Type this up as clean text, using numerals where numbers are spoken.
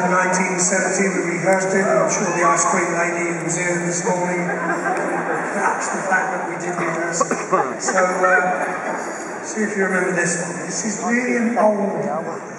1970 we rehearsed it, and I'm sure the ice cream lady who was here this morning perhaps the fact that we did rehearse it. So see if you remember this one. This is really an old